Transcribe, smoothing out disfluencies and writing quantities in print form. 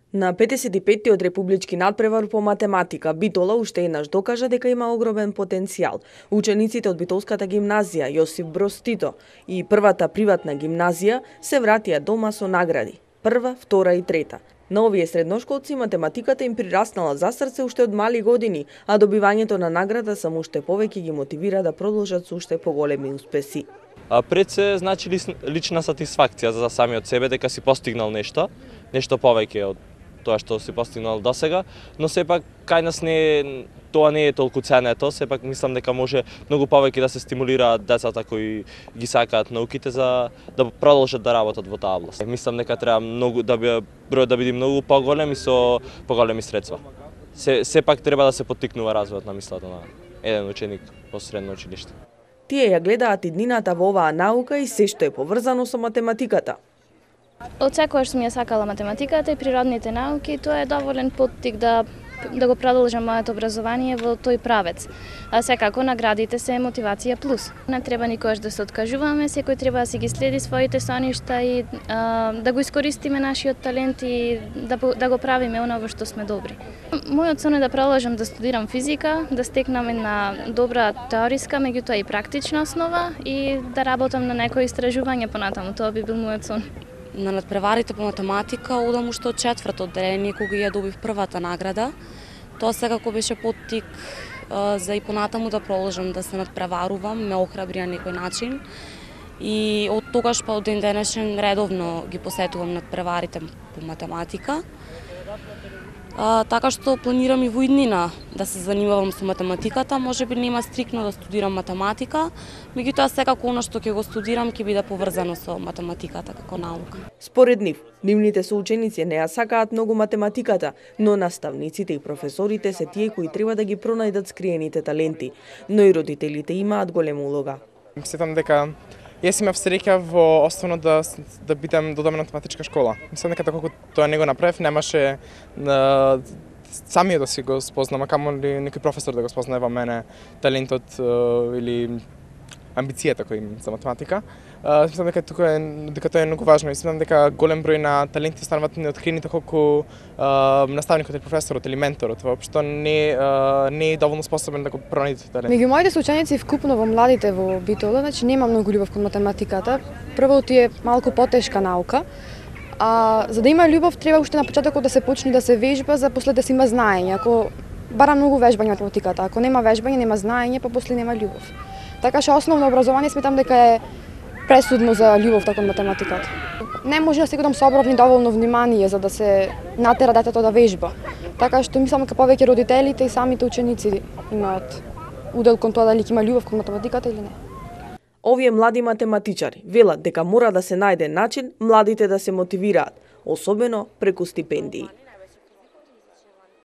На 55-тиот републички надпревар по математика Битола уште еднаш докажа дека има огромен потенцијал. Учениците од Битолската гимназија Јосиф Броз Тито и првата приватна гимназија се вратија дома со награди. Прва, втора и трета. На овие средношколци математиката им прираснала за срце уште од мали години, а добивањето на награда само уште повеќе ги мотивира да продолжат со уште поголеми успеси. Пред се значи лична сатисфакција за самиот себе дека си постигнал нешто повеќе од тоа што си постигнал досега, но сепак кај нас тоа не е толку ценето, сепак мислам дека може многу повеќе да се стимулираат децата кои ги сакаат науките за да продолжат да работат во таа област. Мислам дека треба бројот да биде многу поголем и со поголеми средства. Сепак треба да се поттикнува развојот на мислата на еден ученик во средно училиште. Тие ја гледаат иднината во оваа наука и се што е поврзано со математиката. Од секогаш сум ја сакала математиката и природните науки, тоа е доволен поттик да го продолжам моето образование во тој правец. А секако наградите се мотивација плюс. Не треба никогаш да се откажуваме, секој треба да си ги следи своите соништа и да го искористиме нашиот талент и да го правиме оно во што сме добри. Мојот сон е да продолжам да студирам физика, да стекнам една добра теориска, меѓутоа и практична основа и да работам на некои истражување понатаму. Тоа би бил мојот сон. На надпреварите по математика одам уште од четврто одделение кога ја добив првата награда. Тоа секако беше поттик за и понатаму да продолжам да се надпреварувам, ме охрабри на некој начин. И од тогаш па до ден денешен редовно ги посетувам надпреварите по математика. Така што планирам и во иднина да се занимавам со математиката, можеби нема стрикно да студирам математика, меѓутоа секако она што ќе го студирам ќе биде поврзано со математиката како наука. Според нив, нивните соученици не ја сакаат многу математиката, но наставниците и професорите се тие кои треба да ги пронајдат скриените таленти, но и родителите имаат голема улога. Мислам дека јас имав среќа во основно да додам на математичка школа. Мислам дека доколку тоа не го направив, немаше самиот да си го спознам, а камоли некој професор да го спознае во мене талентот или амбицијата која имам за математика. Мислам дека тоа е многу важно. Мислам дека голем број на таленти стануваат неоткрини колку наставникот или професорот или менторот воопшто не е доволно способен да го пронајде талент. Меѓу моите соученици вкупно во младите во Битола, значи нема многу љубов кон математиката. Прво е малку потешка наука. А за да има љубов треба уште на почетокот да се почне да се вежба, за после да се има знаење. Ако бара многу вежбање математиката, ако нема вежбање, нема знаење, па после нема љубов. Така што основно образование сметам дека е пресудно за љубовта кон математиката. Не може да се годам собравни доволно внимание за да се натера детето да вежба. Така што мислам дека повеќе родителите и самите ученици имаат удел кон тоа дали ќе има љубов кон математиката или не. Овие млади математичари велат дека мора да се најде начин младите да се мотивираат, особено преку стипендии.